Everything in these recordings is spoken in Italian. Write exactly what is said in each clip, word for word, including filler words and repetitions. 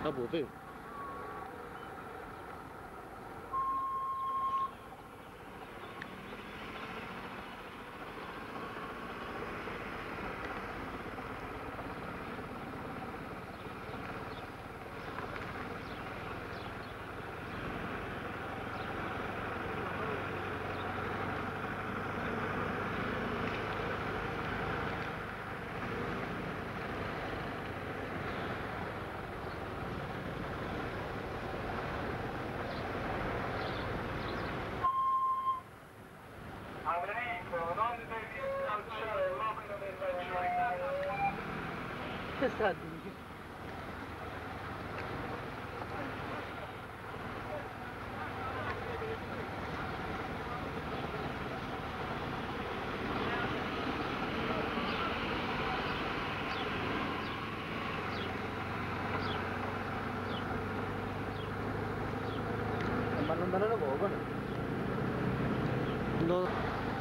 Capo te. Americo, non devi calciare l'opera della giornata. Che sta a dire? Ma non andare poco, no? No.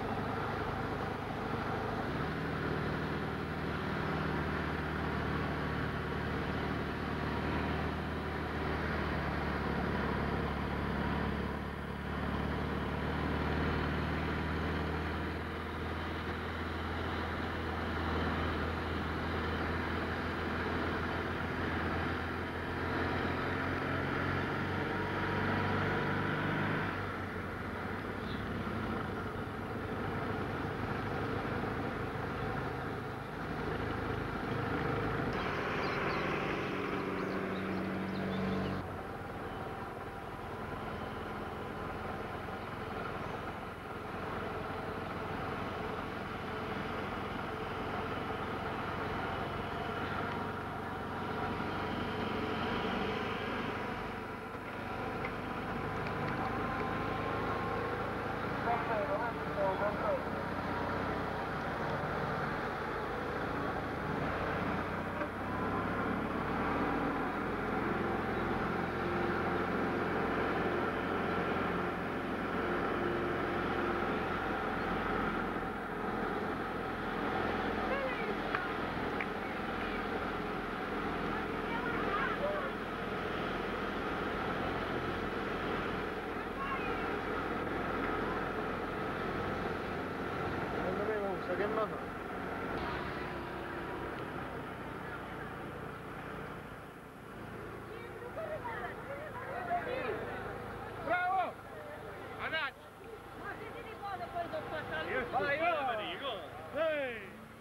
Che ma fa? Bravo! Anacci! Ma se ti ricorda poi dopo passare? Vai, oh! Ehi!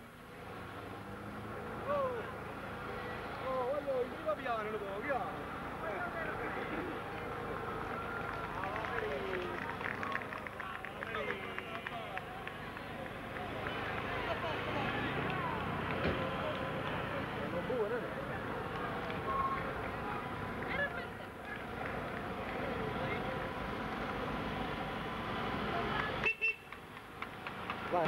Oh! Oh, voglio il primo piano, lo può, piano! Vai.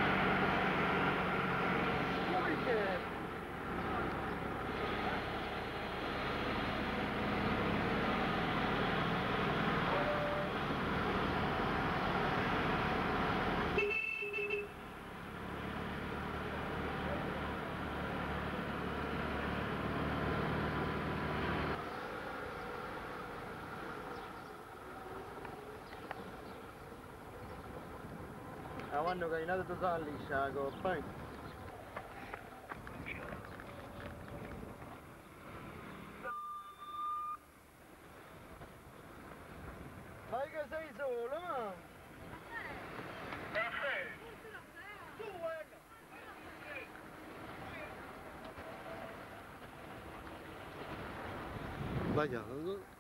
Ma perché? Quando caminate totale liscia la coppa. Ma che sei solo, ma? Caffè! Tu, Sbagliato.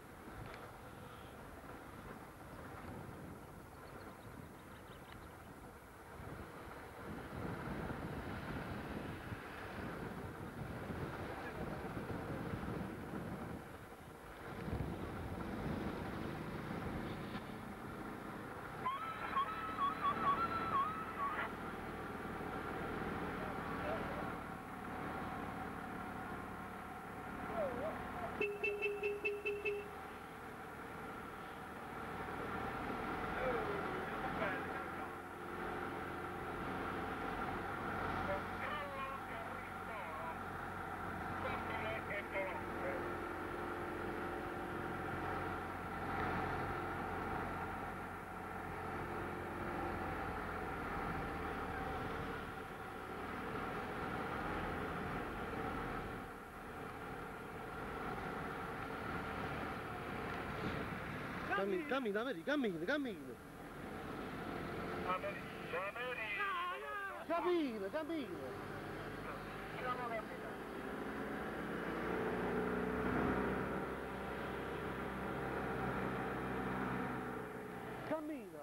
Cammina, cammina, vedi, cammina, cammina. Cammina, cammina. Cammina.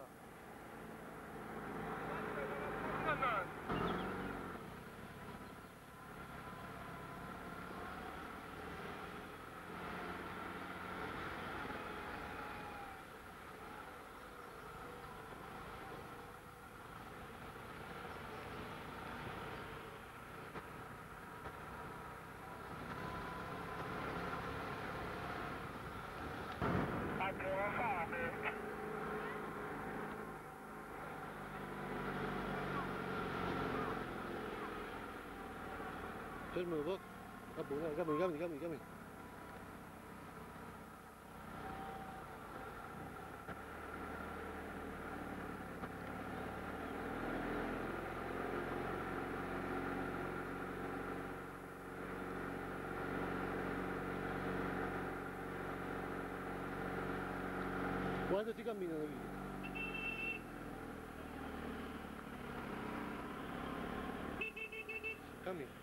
Fermo un po'. Va bene, cammini, cammini, cammini, cammini. Quando ti camminano lì? Cammina.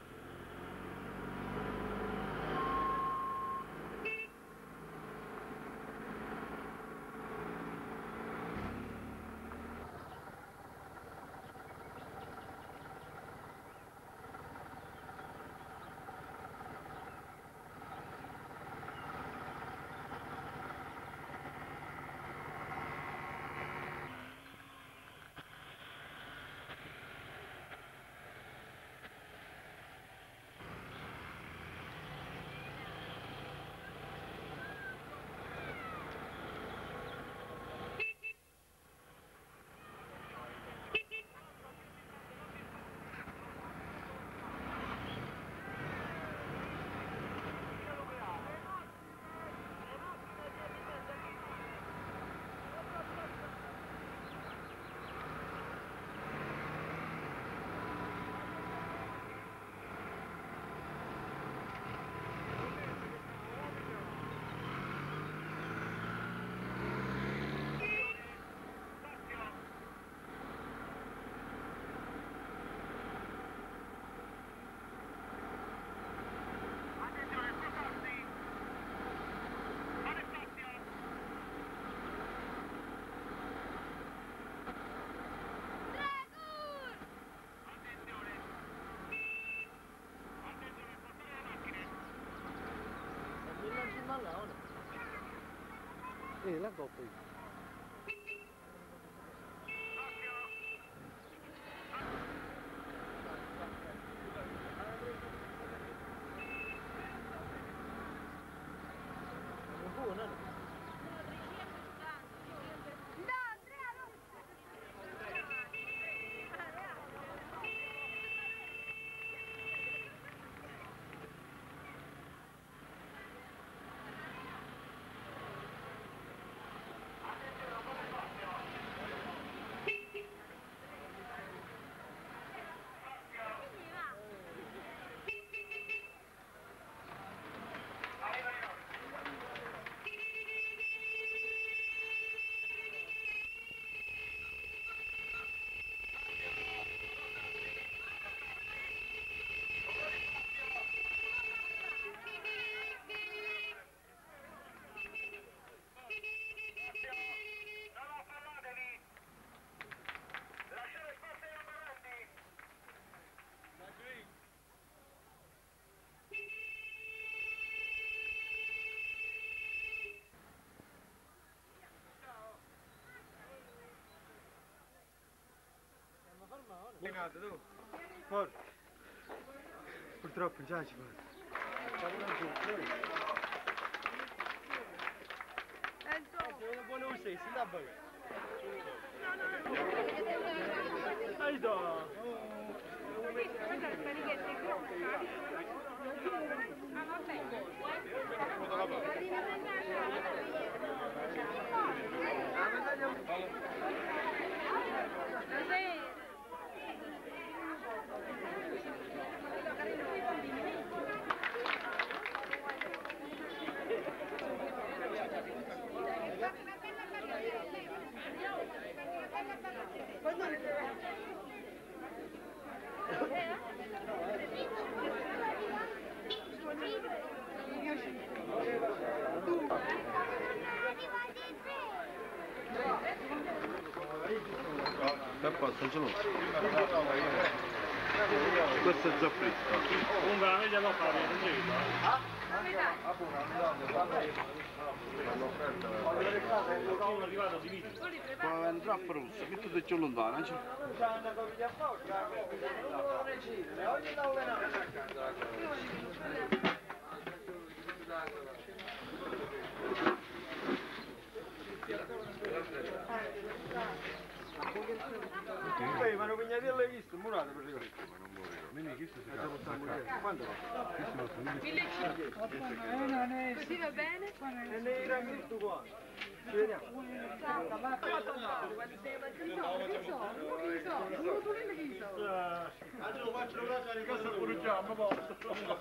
Eh, la coppia. Legato tu? Forte. Purtroppo già ci fa. Buona uscita, si dà bene. Hai da. Grazie. sta geloso. Questo è già fresco. Comunque la media lo fa, non credo. Sono arrivato di video. Ma è un troppo rosso, che tu sei più lontano, cioè. Poi, ma non pignatello hai visto? Murato per ricordo. Quanto? Così va bene? E ne era tutto qua. Ci vediamo. Angelo faccio una cosa di casa pure già, ma posso.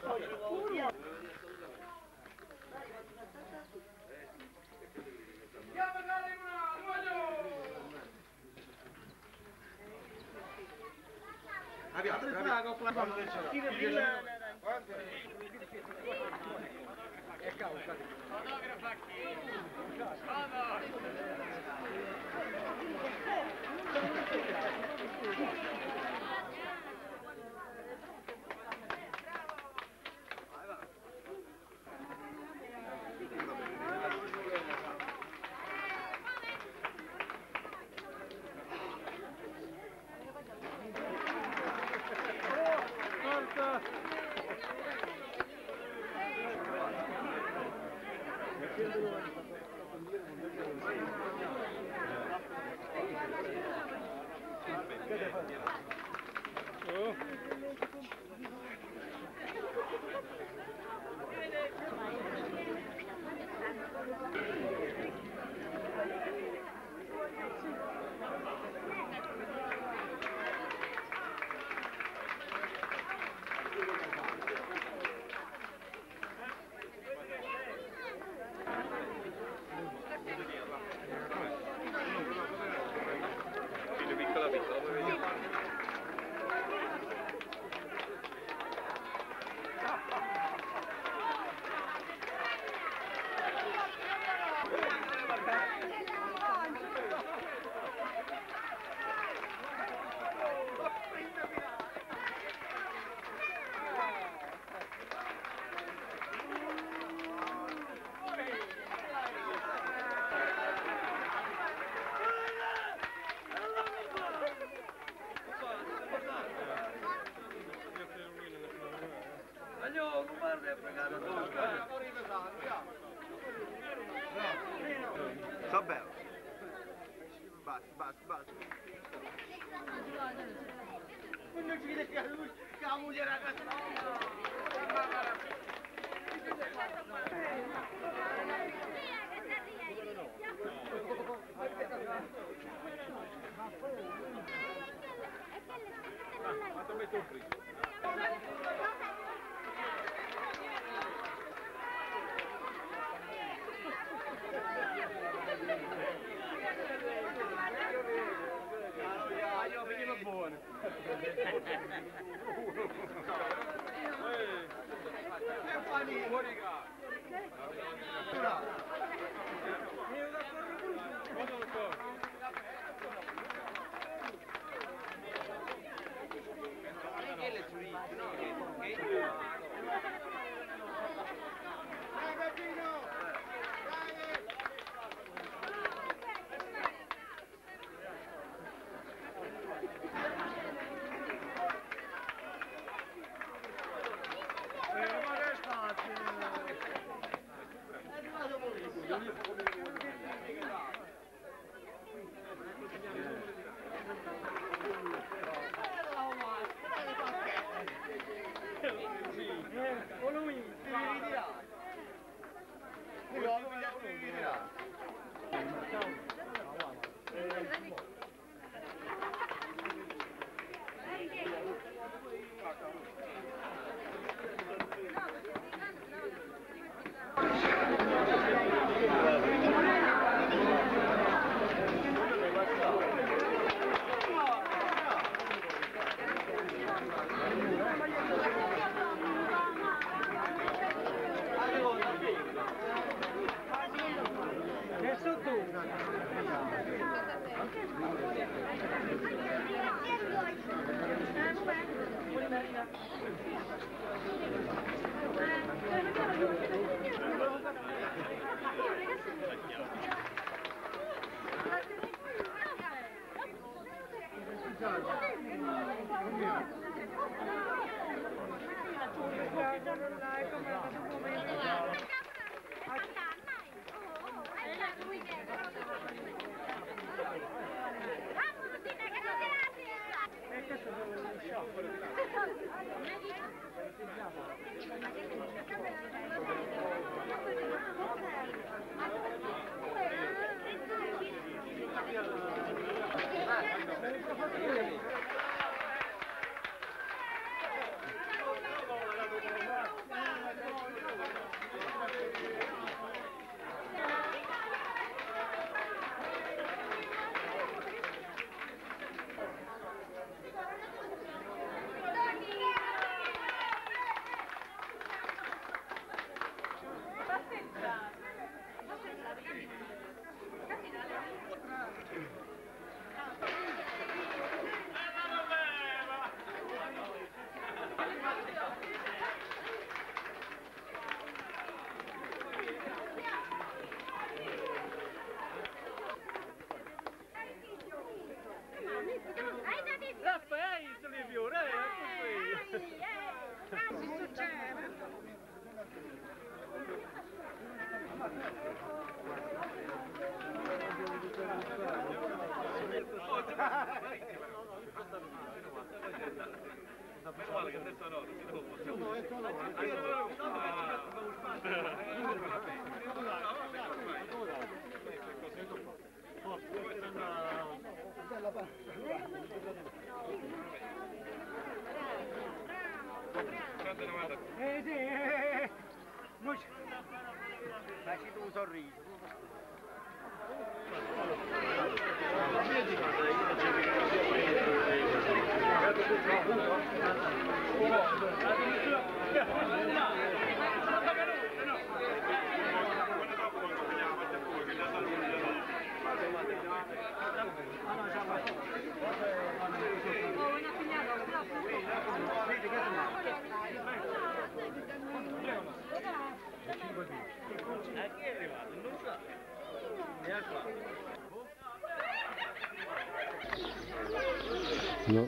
Sta bello. Basta, basta, basta. Non ci vede più a lui, che la moglie era Quanto metto il frigo? io figlio buono. E fanno fuori casa. Che sotto? Eh sì, eh, eh. Lasci tu un sorriso. No.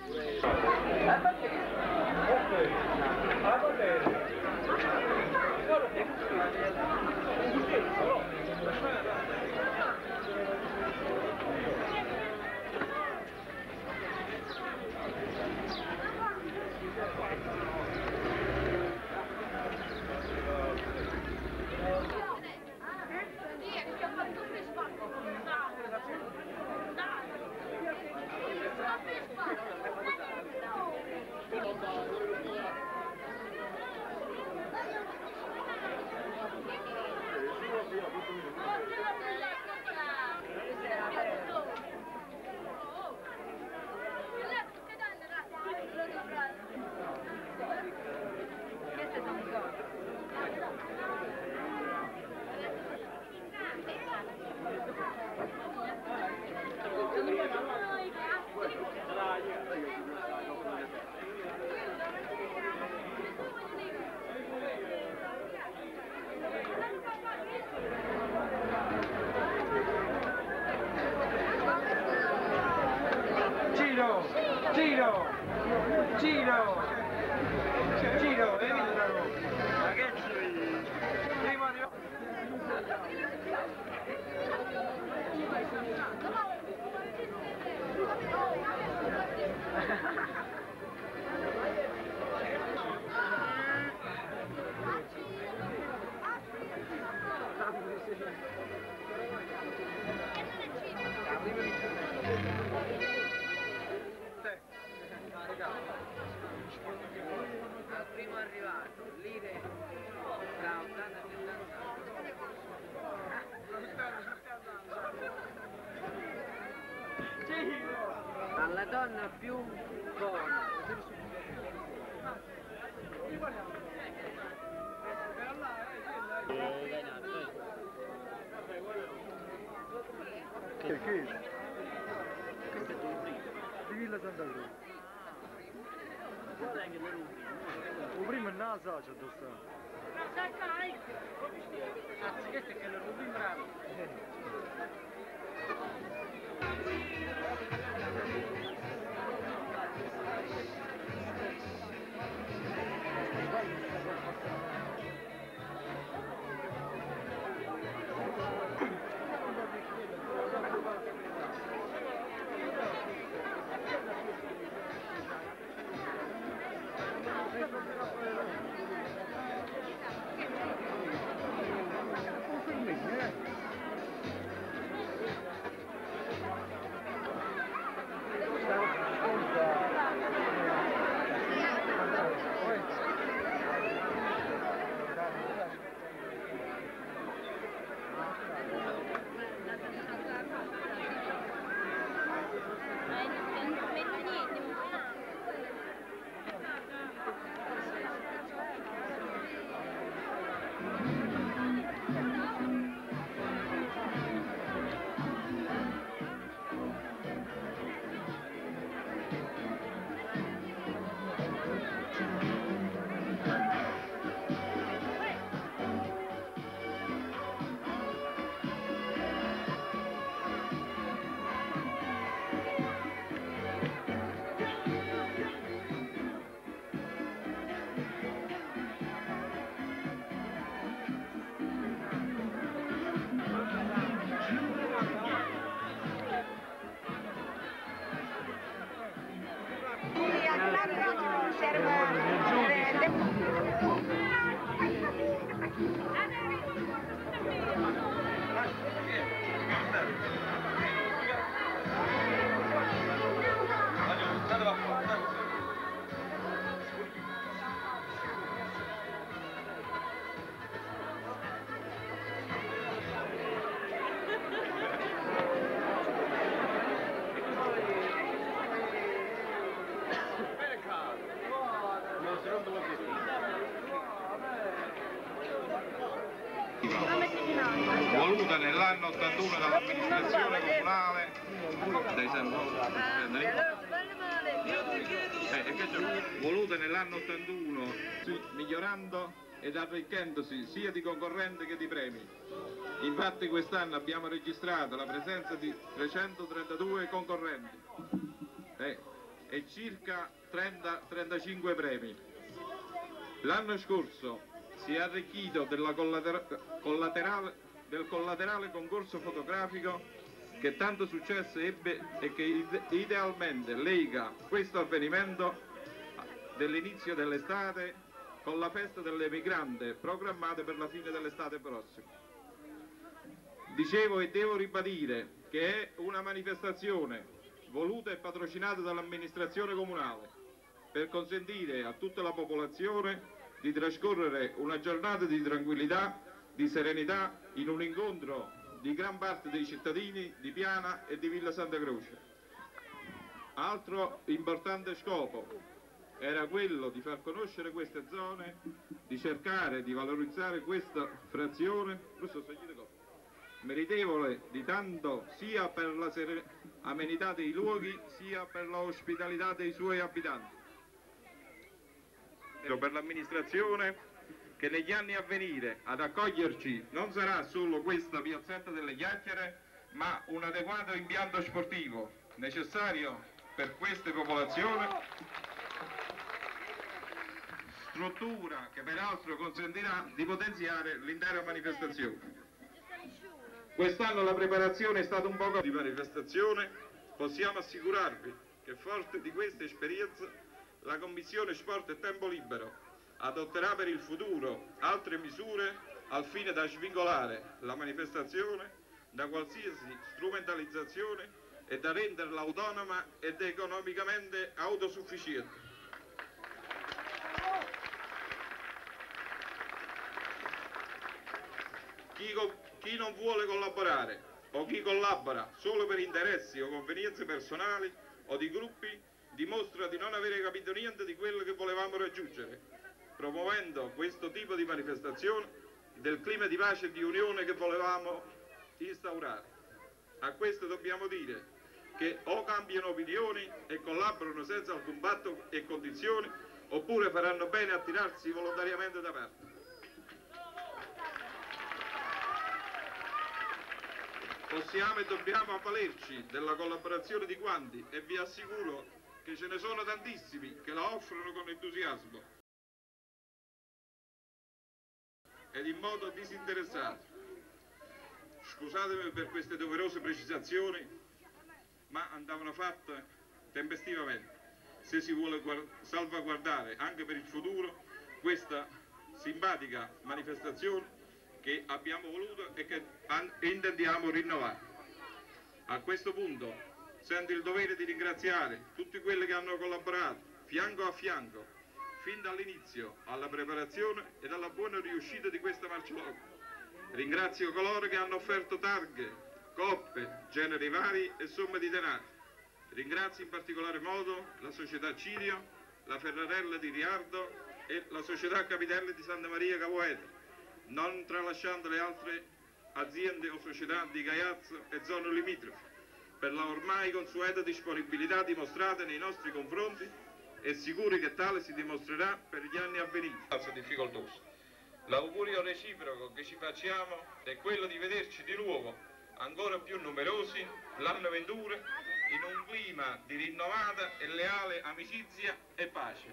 Giro, giro, giro, giro, vedi? Ma che giri? Prima di... Al primo arrivato, lire tra ottanta e settanta anni. Alla donna più buona. Che che? Questo è tuo primo. Di Villa Santa Cruz. O primo è una socia, tu sta. Anzi, questo è che lo rubi bravo. voluta nell'anno ottantuno dall'amministrazione comunale dai eh, voluta nell'anno ottantuno, migliorando ed arricchendosi sia di concorrenti che di premi. Infatti quest'anno abbiamo registrato la presenza di trecentotrentadue concorrenti eh, e circa trenta trentacinque premi. L'anno scorso si è arricchito della collaterale, del collaterale concorso fotografico che tanto successo ebbe e che idealmente lega questo avvenimento dell'inizio dell'estate con la festa dell'emigrante programmata per la fine dell'estate prossima. Dicevo e devo ribadire che è una manifestazione voluta e patrocinata dall'amministrazione comunale per consentire a tutta la popolazione di trascorrere una giornata di tranquillità, di serenità, in un incontro di gran parte dei cittadini di Piana e di Villa Santa Croce. Altro importante scopo era quello di far conoscere queste zone, di cercare di valorizzare questa frazione, meritevole di tanto sia per la amenità dei luoghi sia per l'ospitalità dei suoi abitanti. Per l'amministrazione che negli anni a venire ad accoglierci non sarà solo questa piazzetta delle chiacchiere, ma un adeguato impianto sportivo necessario per queste popolazioni, struttura che peraltro consentirà di potenziare l'intera manifestazione. Quest'anno la preparazione è stata un poco di manifestazione, possiamo assicurarvi che forte di questa esperienza la Commissione Sport e Tempo Libero adotterà per il futuro altre misure al fine da svincolare la manifestazione da qualsiasi strumentalizzazione e da renderla autonoma ed economicamente autosufficiente. Chi, chi non vuole collaborare o chi collabora solo per interessi o convenienze personali o di gruppi dimostra di non avere capito niente di quello che volevamo raggiungere, promuovendo questo tipo di manifestazione del clima di pace e di unione che volevamo instaurare. A questo dobbiamo dire che o cambiano opinioni e collaborano senza alcun patto e condizioni, oppure faranno bene a tirarsi volontariamente da parte. Possiamo e dobbiamo avvalerci della collaborazione di quanti, e vi assicuro che ce ne sono tantissimi che la offrono con entusiasmo ed in modo disinteressato. Scusatemi per queste doverose precisazioni, ma andavano fatte tempestivamente. se si vuole salvaguardare anche per il futuro questa simpatica manifestazione che abbiamo voluto e che intendiamo rinnovare. A questo punto sento il dovere di ringraziare tutti quelli che hanno collaborato fianco a fianco fin dall'inizio alla preparazione e alla buona riuscita di questa marcialoca. Ringrazio coloro che hanno offerto targhe, coppe, generi vari e somme di denaro. Ringrazio in particolare modo la società Cirio, la Ferrarella di Riardo e la società Capitelli di Santa Maria Capoetere, non tralasciando le altre aziende o società di Gaiazzo e zone limitrofe, per la ormai consueta disponibilità dimostrata nei nostri confronti e sicuri che tale si dimostrerà per gli anni a venire. Difficoltoso. L'augurio reciproco che ci facciamo è quello di vederci di nuovo ancora più numerosi l'anno venturo in un clima di rinnovata e leale amicizia e pace.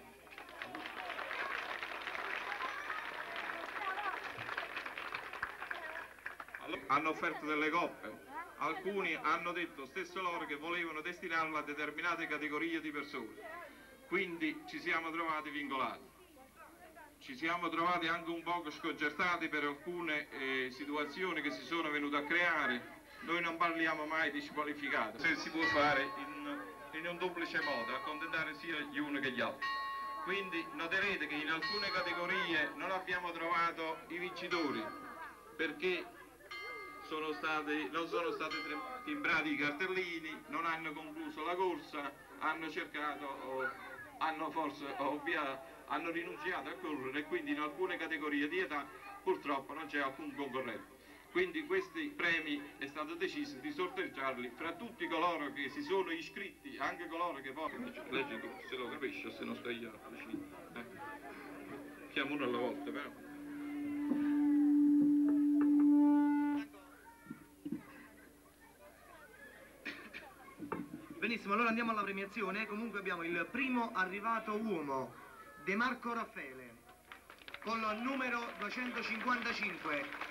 Allora, hanno offerto delle coppe, alcuni hanno detto stesso loro che volevano destinarla a determinate categorie di persone, quindi ci siamo trovati vincolati. Ci siamo trovati anche un poco sconcertati per alcune eh, situazioni che si sono venute a creare. Noi non parliamo mai di squalificato, se si può fare in, in un duplice modo, accontentare sia gli uni che gli altri. Quindi noterete che in alcune categorie non abbiamo trovato i vincitori, perché sono stati, non sono stati timbrati i cartellini, non hanno concluso la corsa, hanno cercato, o, hanno forse ovviato, hanno rinunciato a correre e quindi in alcune categorie di età purtroppo non c'è alcun concorrente. Quindi questi premi è stato deciso di sorteggiarli fra tutti coloro che si sono iscritti, anche coloro che poi... Leggi tu, se lo capisci o se non stai io vicino. Eh. Chiamo uno alla volta però. Benissimo, allora andiamo alla premiazione. Comunque abbiamo il primo arrivato uomo, De Marco Raffaele, con il numero duecentocinquantacinque.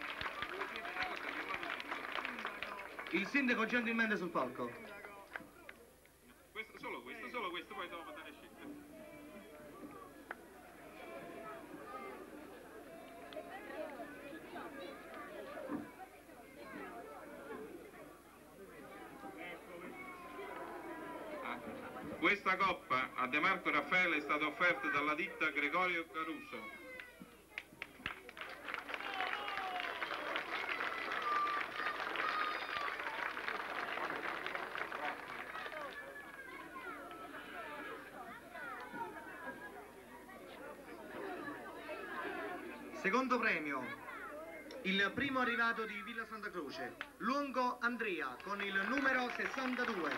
Il sindaco gentilmente sul palco. Questo, solo questo, solo questo, poi dopo te ne scegliere. Ah, questa coppa a De Marco Raffaele è stata offerta dalla ditta Gregorio Caruso. Secondo premio, il primo arrivato di Villa Santa Croce, Luongo Andrea, con il numero sessantadue.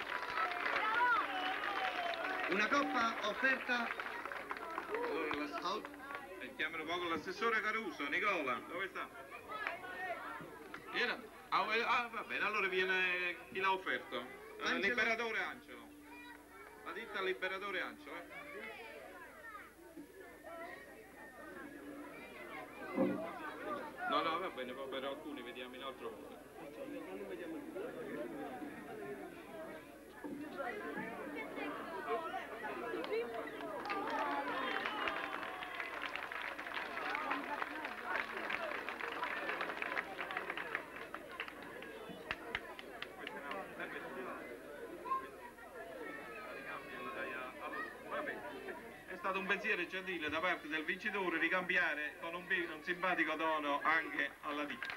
Una coppa offerta... Allora, e chiamano poco l'assessore Caruso, Nicola, dove sta? Era? Ah, ah, va bene, allora viene chi l'ha offerto? Eh, Liberatore Angelo. La ditta Liberatore Angelo, eh? No, no, va bene, poi per alcuni vediamo in altro modo. È stato un pensiero gentile da parte del vincitore di cambiare con un, un simpatico tono anche alla ditta.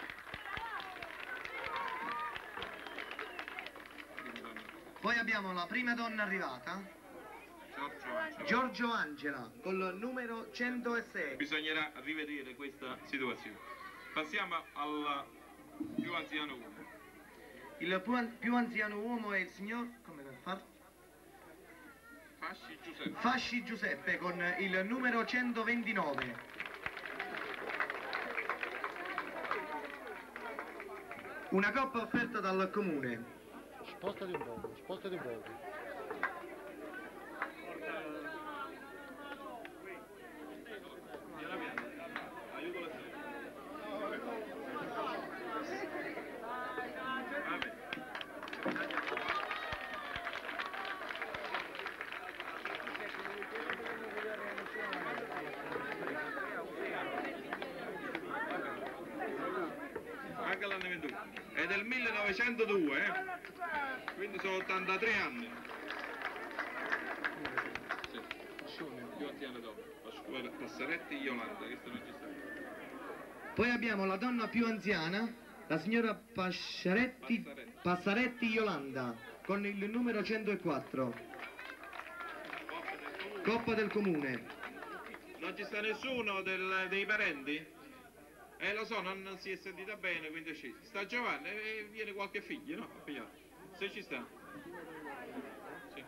Poi abbiamo la prima donna arrivata, Giorgio Angela. Giorgio Angela, col numero centosei. Bisognerà rivedere questa situazione. Passiamo al più anziano uomo. Il più, an più anziano uomo è il signor... come per far? Fasci Giuseppe. Fasci Giuseppe con il numero centoventinove. Una coppa offerta dal comune. Spostati un po', spostati un po'. millenovecentodue, eh? Quindi sono ottantatré anni. Sì, più anziana dopo. La scuola Passaretti Yolanda, che sto registrando. Poi abbiamo la donna più anziana, la signora Passaretti, Passaretti. Passaretti Yolanda, con il numero centoquattro. Coppa del Comune. Non ci sta nessuno del- dei parenti? Eh lo so, non, non si è sentita bene, quindi ci sta Giovanni e viene qualche figlio, no? Figlio. Se ci sta. Sì.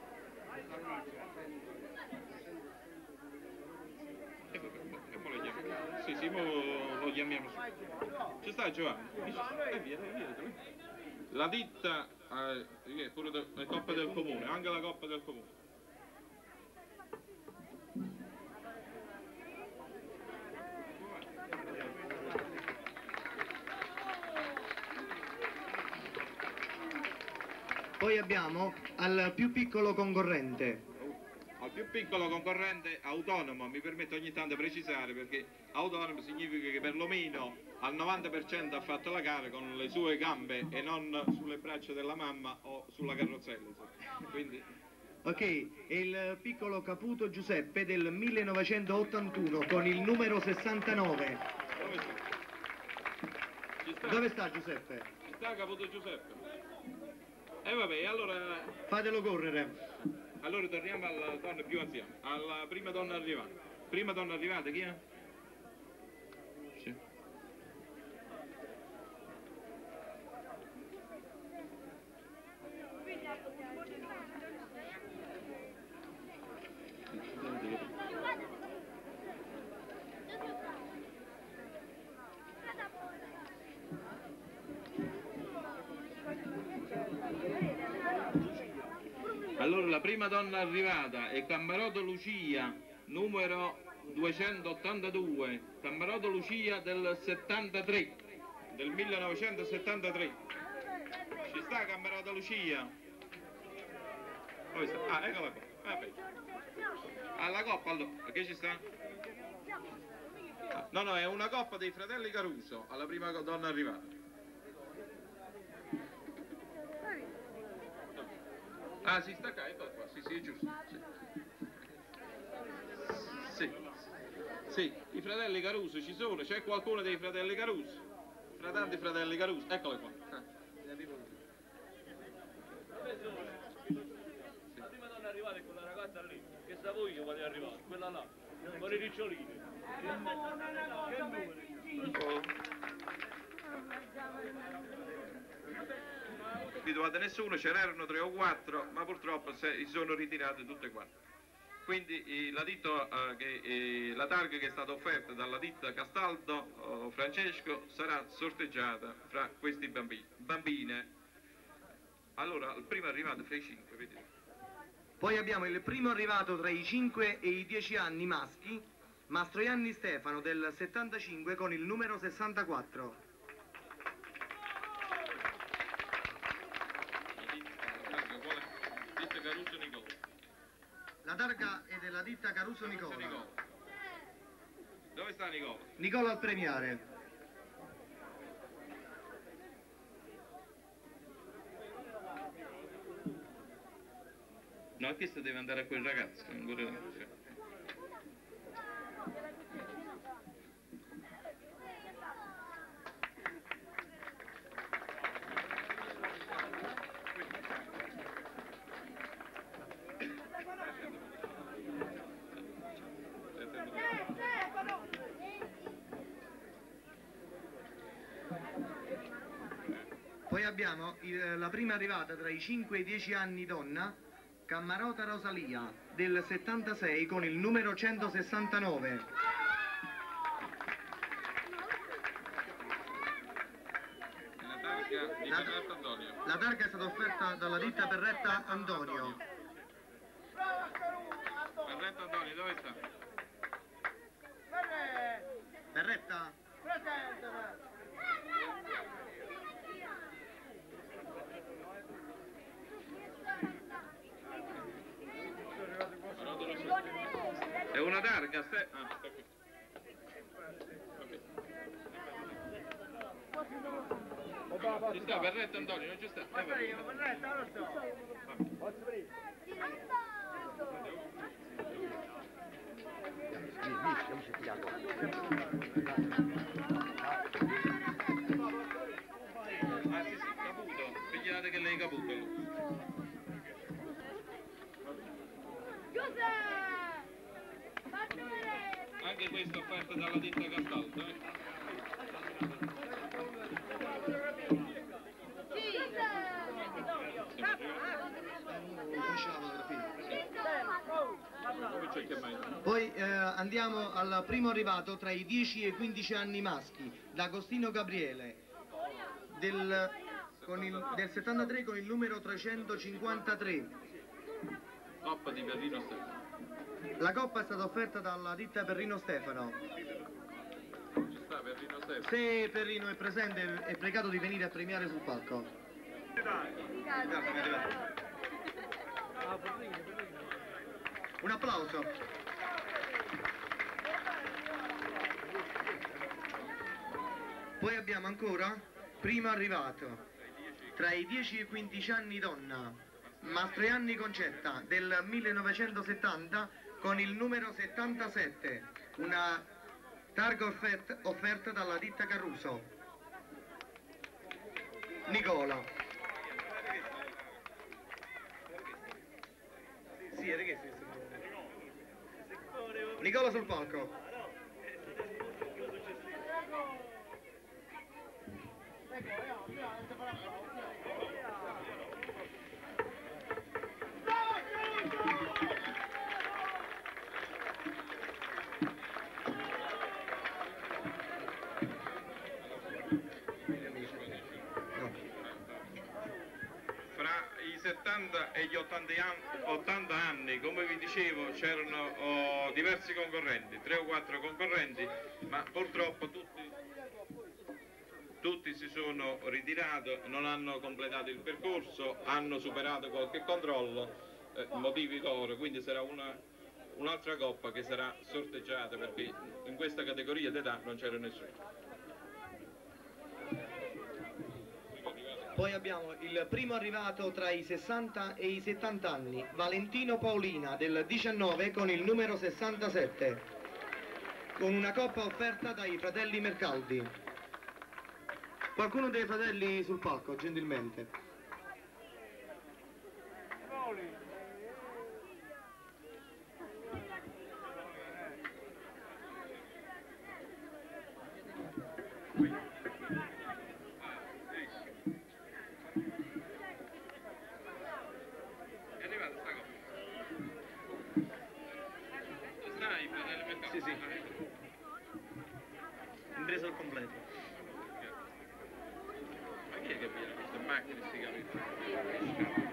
E vabbè, e mo lo chiamiamo. Sì, sì, mo lo chiamiamo. Ci sta Giovanni? Ci sta. E viene, viene. La ditta, eh, pure de- le coppe del comune, anche la coppa del comune. Poi abbiamo al più piccolo concorrente. Al più piccolo concorrente autonomo, mi permetto ogni tanto di precisare perché autonomo significa che perlomeno al novanta per cento ha fatto la gara con le sue gambe e non sulle braccia della mamma o sulla carrozzella. insomma. Quindi Ok, è il piccolo Caputo Giuseppe del millenovecentottantuno con il numero sessantanove. dove sta? Ci sta? Dove sta Giuseppe? Ci sta Caputo Giuseppe? E vabbè, allora, Fatelo correre. allora torniamo alla donna più anziana, alla prima donna arrivata. Prima donna arrivata chi è? Sì. Allora la prima donna arrivata è Cammarotto Lucia, numero duecentottantadue, Cammarotto Lucia del settantatré, del millenovecentosettantatré. Ci sta Cammarotto Lucia? Dove sta? Ah, eccola qua. Ah, beh. Alla coppa allora, che ci sta? Ah, no, no, è una coppa dei fratelli Caruso, alla prima donna arrivata. Ah, si sta qua, eccola qua, sì, sì, è giusto. Sì. Sì. Sì, i fratelli Caruso ci sono, c'è qualcuno dei fratelli Caruso? Fra tanti fratelli Caruso, eccolo qua. Ah. La prima donna arrivata è quella ragazza lì, che stavo io quando è arrivata, quella là, con i ricciolini. Che numeri? Abituate nessuno, ce n'erano tre o quattro, ma purtroppo se, si sono ritirate tutte e quattro. Quindi eh, la, ditta, eh, che, eh, la targa che è stata offerta dalla ditta Castaldo eh, Francesco sarà sorteggiata fra questi bambini. Bambine. Allora, il primo arrivato fra i cinque, vedete. Poi abbiamo il primo arrivato tra i cinque e i dieci anni maschi, Mastroianni Stefano del settantacinque con il numero sessantaquattro. Caruso Nicola. La targa è della ditta Caruso Nicola. Nicola. Dove sta Nicola? Nicola al premiare. No, questo deve andare a quel ragazzo. Ancora... cioè. Poi abbiamo il- la prima arrivata tra i cinque e i dieci anni donna, Cammarota Rosalia del settantasei con il numero centosessantanove. La targa di La- Bernardo Antonio. La targa è stata offerta dalla ditta Perretta Antonio. Bernardo Antonio, dove sta? Perretta? È una targa, ste... ah, sta qui. Ci sta, Berretto Antonio, non ci sta. Ma sta io, Berretto, non sto. Posso venire? Ah sì sì, Caputo, pigliate che lei Caputo. Anche questo offerto dalla ditta Castaldo, eh? Poi eh, andiamo al primo arrivato tra i dieci e i quindici anni maschi, D'Agostino Gabriele, del, con il, del settantatré con il numero trecentocinquantatré. Coppa di Perrino Stefano. La coppa è stata offerta dalla ditta Perrino Stefano. Ci sta Perrino Stefano. Se Perrino è presente è pregato di venire a premiare sul palco. Un applauso. Poi abbiamo ancora primo arrivato tra i dieci e i quindici anni donna, Mastroianni Concetta del millenovecentosettanta con il numero settantasette, una targa offerta, offerta dalla ditta Caruso. Nicola. Nicola sul palco. settanta e gli ottanta anni, come vi dicevo, c'erano oh, diversi concorrenti, tre o quattro concorrenti, ma purtroppo tutti, tutti si sono ritirati, non hanno completato il percorso, hanno superato qualche controllo, eh, motivi loro, quindi sarà una, un'altra coppa che sarà sorteggiata perché in questa categoria d'età non c'era nessuno. Poi abbiamo il primo arrivato tra i sessanta e i settanta anni, Valentino Paolina del diciannove con il numero sessantasette, con una coppa offerta dai fratelli Mercaldi. Qualcuno dei fratelli sul palco, gentilmente. Sì, sì. Impreso al completo. Ma chi è che viene queste macchine sti capi?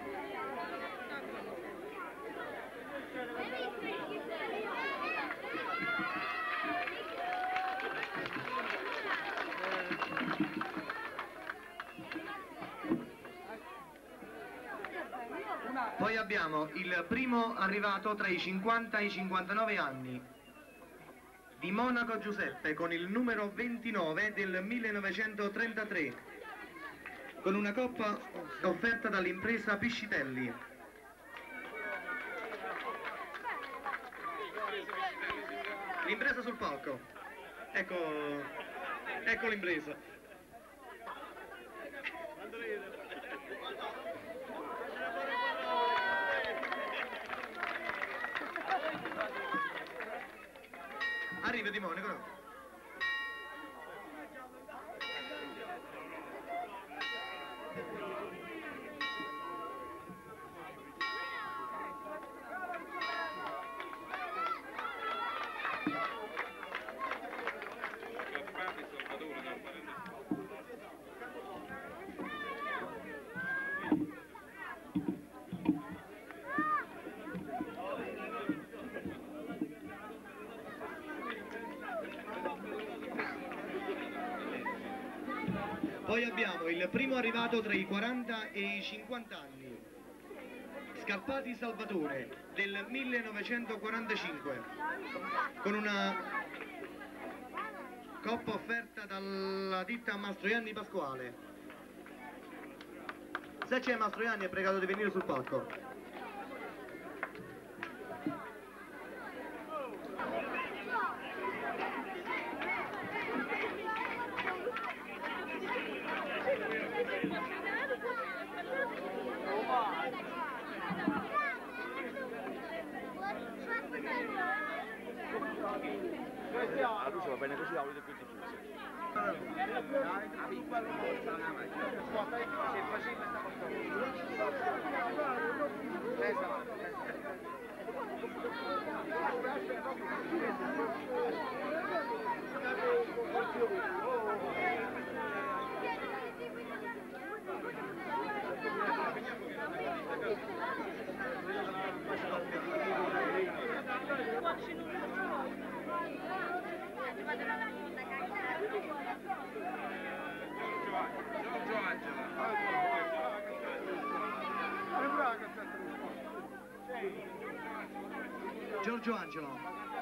Poi abbiamo il primo arrivato tra i cinquanta e i cinquantanove anni, Di Monaco Giuseppe con il numero ventinove del millenovecentotrentatré, con una coppa offerta dall'impresa Piscitelli. L'impresa sul palco. Ecco, ecco l'impresa. Arriva Di Monaco, no? Poi abbiamo il primo arrivato tra i quaranta e i cinquanta anni, Scarpati Salvatore del millenovecentoquarantacinque, con una coppa offerta dalla ditta Mastroianni Pasquale. Se c'è Mastroianni è pregato di venire sul palco. La luce va bene così, la volete più diffusa. Giorgio Angelo.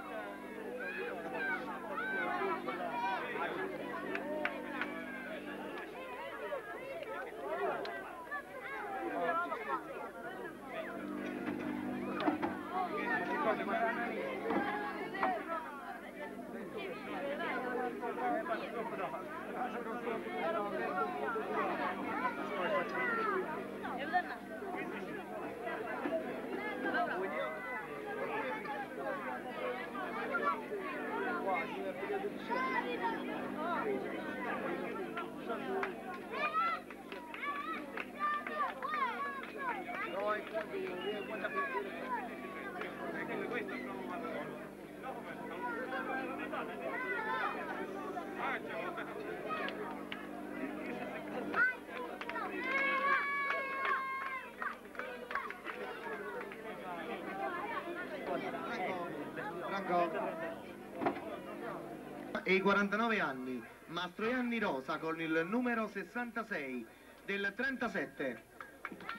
E i quarantanove anni, Mastroianni Rosa con il numero sessantasei del trentasette.